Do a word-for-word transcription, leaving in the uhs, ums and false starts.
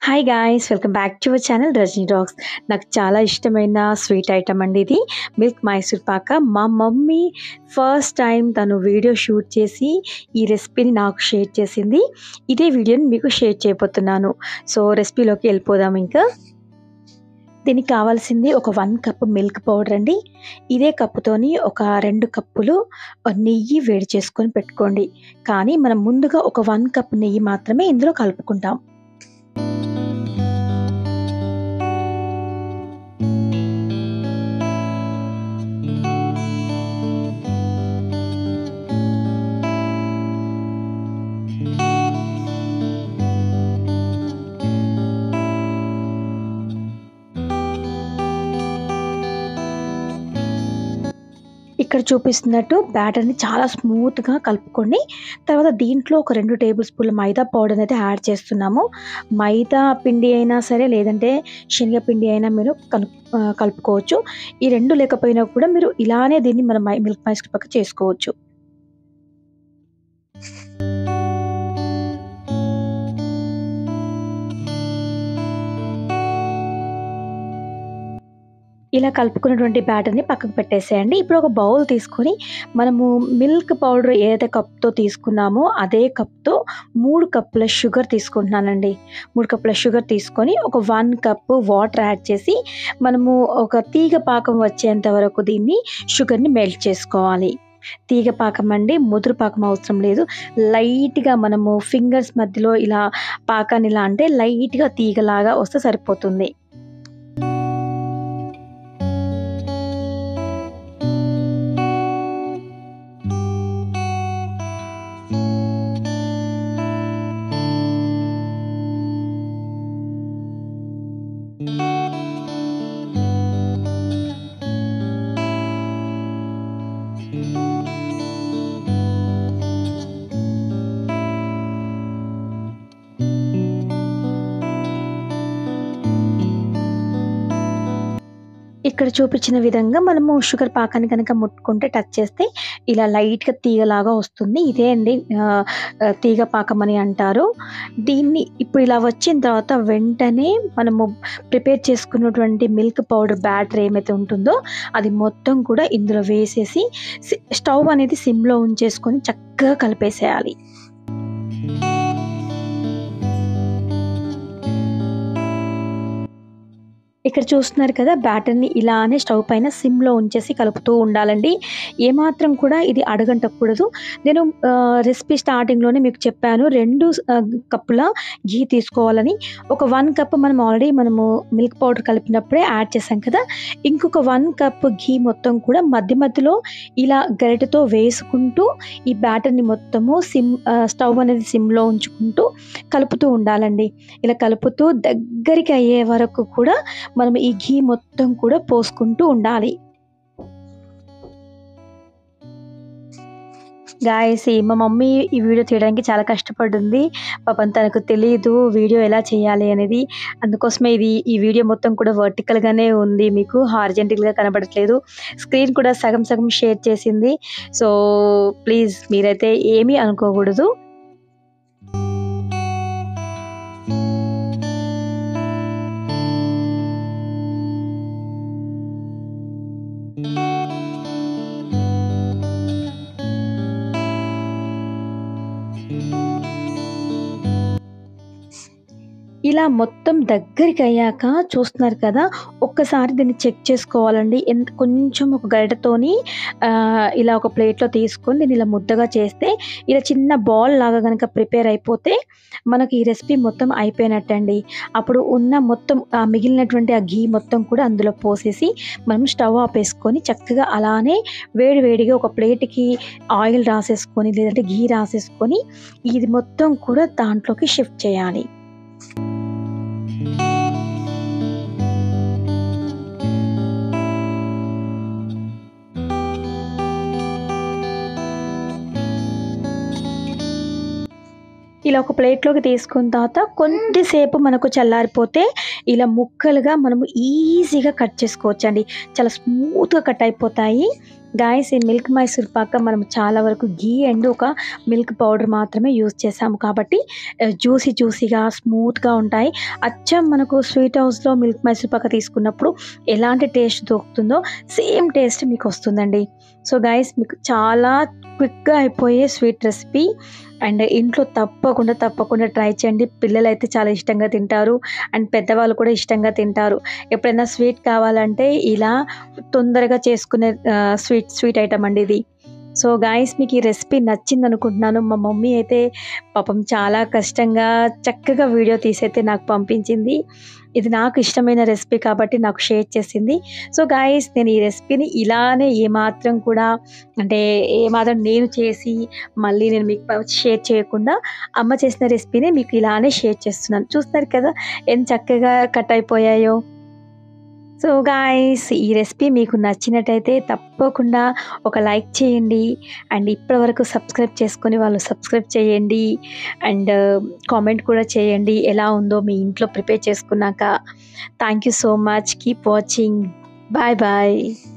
Hi guys! Welcome back to our channel Rajani talks. నాకు చాలా ఇష్టమైన స్వీట్ ఐటమ్ అండి ఇది. మిల్క్ మైసూర్ పాక. మా మమ్మీ ఫస్ట్ టైమ్ తను వీడియో షూట్ చేసి ఈ రెసిపీని నాకు షేర్ చేసింది. ఇదే వీడియోని మీకు షేర్ చేయబోతున్నాను. సో రెసిపీలోకి వెళ్ళిపోదాం ఇంకా. దీనికి కావాల్సింది ఒక వన్ కప్ మిల్క్ పౌడర్ అండి. ఇదే కప్పుతోని ఒక రెండు కప్పులు నెయ్యి వేడి చేసుకొని పెట్టుకోండి. కానీ మనం ముందుగా ఒక వన్ కప్ నెయ్యి మాత్రమే ఇందులో కలుపుకుంటాం. ఇక్కడ చూపిస్తున్నట్టు బ్యాటర్‌ని చాలా స్మూత్‌గా కలుపుకోండి. తర్వాత దీంట్లో ఒక రెండు టేబుల్ స్పూన్ల మైదా పౌడర్ అనేది యాడ్ చేస్తున్నాము. మైదా పిండి అయినా సరే లేదంటే శనగపిండి అయినా మీరు కలుపు ఆహ్, కలుపుకోవచ్చు. ఈ రెండు లేకపోయినా కూడా మీరు ఇలానే దీన్ని మనం మై మిల్క్ మైసూర్ పాక్ చేసుకోవచ్చు. ఇలా కలుపుకున్నటువంటి బ్యాటర్‌ని పక్కకు పెట్టేసేయండి. ఇప్పుడు ఒక బౌల్ తీసుకొని మనము మిల్క్ పౌడర్ ఏదైతే కప్‌తో తీసుకున్నామో అదే కప్‌తో మూడు కప్పుల షుగర్ తీసుకుంటున్నానండి. మూడు కప్పుల షుగర్ తీసుకొని ఒక వన్ కప్ వాటర్ యాడ్ చేసి మనము ఒక తీగ పాకం వచ్చేంత వరకు దీన్ని షుగర్‌ని మెల్ట్ చేసుకోవాలి. తీగ పాకం అండి, ముదురు పాకం అవసరం లేదు. లైట్‌గా మనము ఫింగర్స్ మధ్యలో ఇలా పాకాన్ని ఇలా అంటే లైట్‌గా తీగలాగా వస్తే సరిపోతుంది. ఇక్కడ చూపించిన విధంగా మనము షుగర్ పాకాన్ని కనుక ముట్టుకుంటే టచ్ చేస్తే ఇలా లైట్‌గా తీగలాగా వస్తుంది. ఇదే అండి ఆహ్, ఆహ్, తీగ పాకం అని అంటారు. దీన్ని ఇప్పుడు ఇలా వచ్చిన తర్వాత వెంటనే మనము ప్రిపేర్ చేసుకున్నటువంటి మిల్క్ పౌడర్ బ్యాటర్ ఏమైతే ఉంటుందో అది మొత్తం కూడా ఇందులో వేసేసి సి స్టవ్ అనేది సిమ్‌లో ఉంచేసుకొని చక్కగా కలిపేసేయాలి. ఇక్కడ చూస్తున్నారు కదా బ్యాటర్‌ని ఇలానే స్టవ్ పైన సిమ్‌లో ఉంచేసి కలుపుతూ ఉండాలండి. ఏమాత్రం కూడా ఇది అడుగంటకూడదు. నేను ఆహ్, రెసిపీ స్టార్టింగ్‌లోనే మీకు చెప్పాను రెండు ఆహ్, కప్పుల ఘీ తీసుకోవాలని. ఒక వన్ కప్ మనం ఆల్రెడీ మనము మిల్క్ పౌడర్ కలిపినప్పుడే యాడ్ చేసాం కదా! ఇంకొక వన్ కప్ ఘీ మొత్తం కూడా మధ్య మధ్యలో ఇలా గరిటెతో వేసుకుంటూ ఈ బ్యాటర్‌ని మొత్తము సిమ్ ఆహ్, స్టవ్ అనేది సిమ్‌లో ఉంచుకుంటూ కలుపుతూ ఉండాలండి. ఇలా కలుపుతూ దగ్గరికి అయ్యే వరకు కూడా మనం ఈ ఘీ మొత్తం కూడా పోసుకుంటూ ఉండాలి. గాయ్స్ మా మమ్మీ ఈ వీడియో తీయడానికి చాలా కష్టపడింది. పాపం తనకు తెలీదు వీడియో ఎలా చేయాలి అనేది. అందుకోసమే ఇది ఈ వీడియో మొత్తం కూడా వర్టికల్‌గానే ఉంది. మీకు హారిజాంటల్‌గా కనబడట్లేదు. స్క్రీన్ కూడా సగం సగం షేర్ చేసింది. సో ప్లీజ్ మీరైతే ఏమీ అనుకోకూడదు. ఇలా మొత్తం దగ్గరికయ్యాక చూస్తున్నారు కదా! ఒక్కసారి దీన్ని చెక్ చేసుకోవాలండి. ఎంత కొంచెం ఒక గరిటెతోని ఆహ్, ఇలా ఒక ప్లేట్‌లో తీసుకొని దీన్ని ఇలా ముద్దగా చేస్తే ఇలా చిన్న బాల్ లాగా గనక ప్రిపేర్ అయిపోతే మనకి ఈ రెసిపీ మొత్తం అయిపోయినట్టండి. అప్పుడు ఉన్న మొత్తం ఆ మిగిలినటువంటి ఆ ఘీ మొత్తం కూడా అందులో పోసేసి మనం స్టవ్ ఆపేసుకొని చక్కగా అలానే వేడి వేడిగా ఒక ప్లేట్‌కి ఆయిల్ రాసేసుకొని లేదంటే ఘీ రాసేసుకొని ఇది మొత్తం కూడా దాంట్లోకి షిఫ్ట్ చేయాలి. ఇలా ఒక ప్లేట్‌లోకి తీసుకున్న తర్వాత కొద్దిసేపు మనకు చల్లారిపోతే ఇలా ముక్కలుగా మనము ఈజీగా కట్ చేసుకోవచ్చండి. చాలా స్మూత్‌గా కట్ అయిపోతాయి. గాయ్స్ ఈ మిల్క్ మైసూర్ పాక మనం చాలా వరకు ఘీ అండ్ ఒక మిల్క్ పౌడర్ మాత్రమే యూజ్ చేసాము కాబట్టి ఆహ్, జ్యూసీ జ్యూసీగా స్మూత్‌గా ఉంటాయి. అచ్చం మనకు స్వీట్ హౌస్‌లో మిల్క్ మైసూర్ పాక తీసుకున్నప్పుడు ఎలాంటి టేస్ట్ దొరుకుతుందో సేమ్ టేస్ట్ మీకొస్తుందండి. సో గాయ్స్ మీకు చాలా క్విక్‌గా అయిపోయే స్వీట్ రెసిపీ అండ్ ఇంట్లో తప్పకుండా, తప్పకుండా ట్రై చేయండి. పిల్లలైతే చాలా ఇష్టంగా తింటారు. అండ్ పెద్దవాళ్ళు కూడా ఇష్టంగా తింటారు. ఎప్పుడైనా స్వీట్ కావాలంటే ఇలా తొందరగా చేసుకునే ఆహ్, స్వీట్ స్వీట్ ఐటెమ్ అండి ఇది. సో గాయ్స్ మీకు ఈ రెసిపీ నచ్చిందనుకుంటున్నాను. మా మమ్మీ అయితే పాపం చాలా కష్టంగా చక్కగా వీడియో తీసైతే నాకు పంపించింది. ఇది నాకు ఇష్టమైన రెసిపీ కాబట్టి నాకు షేర్ చేసింది. సో గాయ్స్ నేను ఈ రెసిపీని ఇలానే ఏమాత్రం కూడా అంటే ఏమాత్రం నేను చేసి మళ్ళీ నేను మీకు ప షేర్ చేయకుండా అమ్మ చేసిన రెసిపీని మీకు ఇలానే షేర్ చేస్తున్నాను. చూస్తారు కదా ఎంత చక్కగా కట్ అయిపోయాయో. సో గాయ్స్ ఈ రెసిపీ మీకు నచ్చినట్టయితే తప్పకుండా ఒక లైక్ చేయండి. అండ్ ఇప్పటివరకు సబ్స్క్రైబ్ చేసుకొని వాళ్ళు సబ్స్క్రైబ్ చేయండి. అండ్ కామెంట్ కూడా చేయండి ఎలా ఉందో మీ ఇంట్లో ప్రిపేర్ చేసుకున్నాక. Thank you so much. Keep watching. Bye bye.